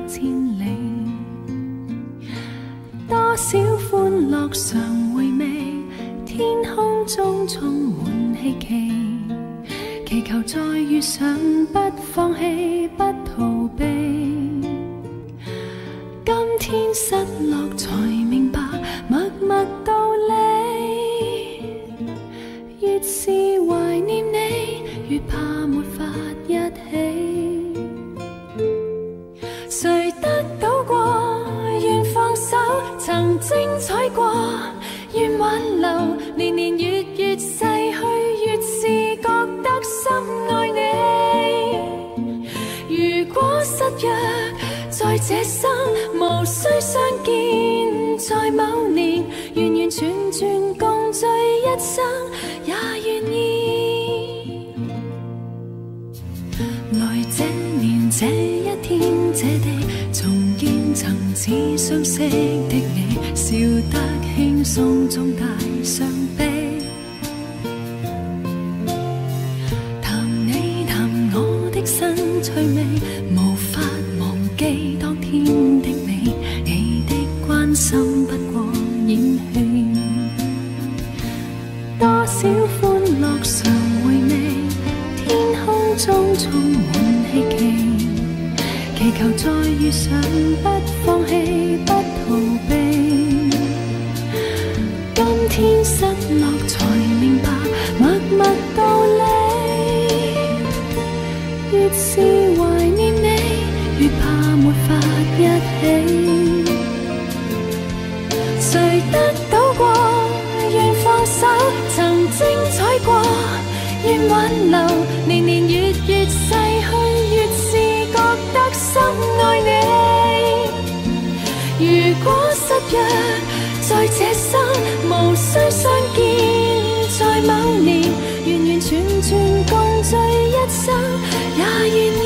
千里。多少歡樂常回味，天空中充滿希冀，祈求再遇上，不放棄，不逃避。今天失落才明白默默道理，越是懷念你，越怕沒法一起。誰得到過，願放手，曾精彩過，願挽留，年年月月逝去，越是覺得深愛你。如果失約在這生，無需相見，在某年，完完全全共聚一生，也願意。來這年這一天這地，重見曾似相識的你，笑得輕鬆中帶傷悲。談你談我的新趣味，無法忘記當天的美，你的關心不過演戲。多少歡樂常回味，天空中充滿希冀，祈求再遇上，不放棄，不逃避。今天失落才明白默默道理，越是懷念你，越怕沒法一起。誰得到過，願放手，曾精彩過，願挽留，年年月月逝去，越是覺得深愛你。如果失約在這生，無需相見，在某年，完完全全共聚一生，也願意。